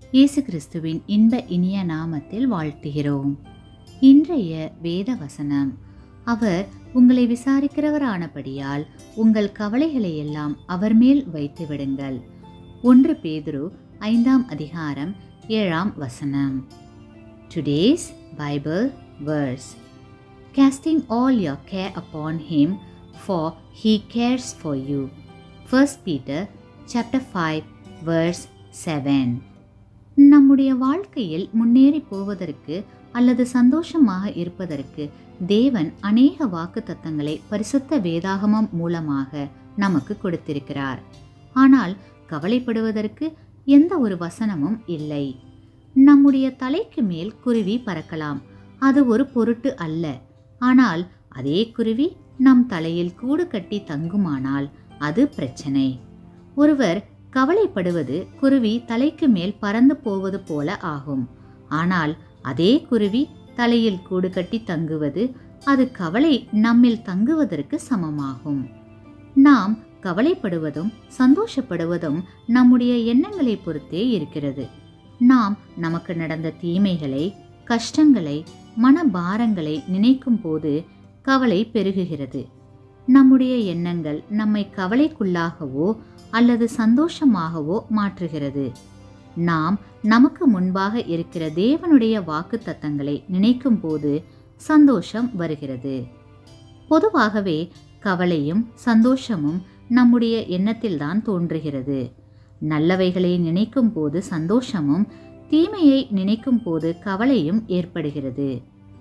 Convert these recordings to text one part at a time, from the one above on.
இயேசு கிறிஸ்துவின் இன்ப இனிய நாமத்தில் வாழ்த்துகிறோம். இன்றைய வேத வசனம், அவர் உங்களை விசாரிக்கிறவரானபடியால் உங்கள் கவலைகளை எல்லாம் அவர் மேல் வைத்து விடுங்கள். 1 பேதுரு 5 அதிகாரம் 7 Today's Bible verse: Casting all your care upon him, for he cares for you. 1 Peter chapter 5 verse 7. நம்முடைய வாழ்க்கையில் முன்னேறி போவதற்கு அல்லது சந்தோஷமாக இருப்பதற்கு தேவன் அநேக வாக்குத்தத்தங்களை பரிசுத்த வேதாகமம் மூலமாக நமக்கு கொடுத்திருக்கிறார். ஆனால் கவலைப்படுவதற்கு எந்த ஒரு வசனமும் இல்லை. நம்முடைய தலைக்கு மேல் குருவி பறக்கலாம், அது ஒரு பொருட்டு அல்ல. ஆனால் அதே குருவி நம் தலையில் கூடு கட்டி தங்குமானால் அது பிரச்சனை. ஒருவர் கவலைப்படுவது குருவி தலைக்கு மேல் பறந்து போவது போல ஆகும். ஆனால் அதே குருவி தலையில் கூடு கட்டி தங்குவது, அது கவலை நம்மில் தங்குவதற்கு சமமாகும். நாம் கவலைப்படுவதும் சந்தோஷப்படுவதும் நம்முடைய எண்ணங்களை பொறுத்தே இருக்கிறது. நாம் நமக்கு நடந்த தீமைகளை, கஷ்டங்களை, மனபாரங்களை நினைக்கும் போது கவலை பெருகுகிறது. நம்முடைய எண்ணங்கள் நம்மை கவலைக்குள்ளாகவோ அல்லது சந்தோஷமாகவோ மாற்றுகிறது. நாம் நமக்கு முன்பாக இருக்கிற தேவனுடைய வாக்குத்தத்தங்களை நினைக்கும் போது சந்தோஷம் வருகிறது. பொதுவாகவே கவலையும் சந்தோஷமும் நம்முடைய எண்ணத்தில்தான் தோன்றுகிறது. நல்லவைகளை நினைக்கும் போது சந்தோஷமும், தீமையை நினைக்கும் போது கவலையும் ஏற்படுகிறது.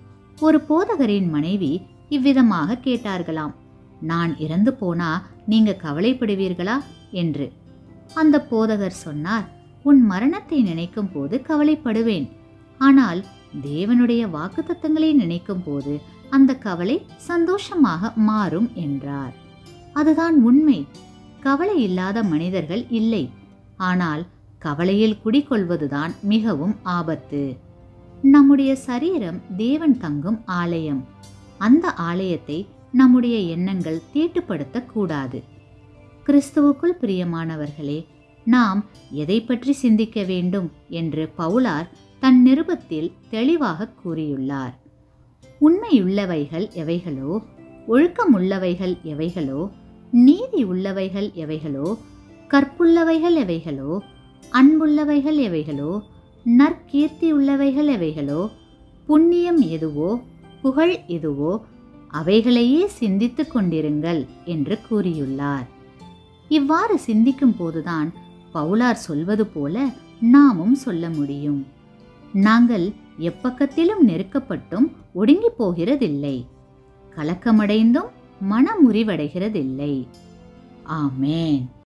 ஒரு போதகரின் மனைவி இவ்விதமாக கேட்டார்களாம்: நான் இறந்து போனா நீங்க கவலைப்படுவீர்களா என்று. அந்த போதகர் சொன்னார்: உன் மரணத்தை நினைக்கும் போது கவலைப்படுவேன், ஆனால் தேவனுடைய வாக்குத்தத்தங்களை நினைக்கும் போது அந்த கவலை சந்தோஷமாக மாறும் என்றார். அதுதான் உண்மை. கவலை இல்லாத மனிதர்கள் இல்லை. ஆனால் கவலையில் குடிகொள்வதுதான் மிகவும் ஆபத்து. நம்முடைய சரீரம் தேவன் தங்கும் ஆலயம். அந்த ஆலயத்தை நம்முடைய எண்ணங்கள் தீட்டுப்படுத்தக் கூடாது. கிறிஸ்துவுக்குள் பிரியமானவர்களே, நாம் எதை பற்றி சிந்திக்க வேண்டும் என்று பவுலார் தன் நிருபத்தில் தெளிவாக கூறியுள்ளார். உண்மையுள்ளவைகள் எவைகளோ, ஒழுக்கமுள்ளவைகள் எவைகளோ, நீதி உள்ளவைகள் எவைகளோ, கற்புள்ளவைகள் எவைகளோ, அன்புள்ளவைகள் எவைகளோ, நற்கீர்த்தி உள்ளவைகள் எவைகளோ, புண்ணியம் எதுவோ, புகழ் எதுவோ, அவைகளையே சிந்தித்து கொண்டிருங்கள் என்று கூறியுள்ளார். இவ்வாறு சிந்திக்கும் போதுதான் பவுலார் சொல்வது போல நாமும் சொல்ல முடியும். நாங்கள் எப்பக்கத்திலும் நெருக்கப்பட்டும் ஒடுங்கி போகிறதில்லை, கலக்கமடைந்தும் மனமுறிவடைகிறதில்லை. ஆமென்.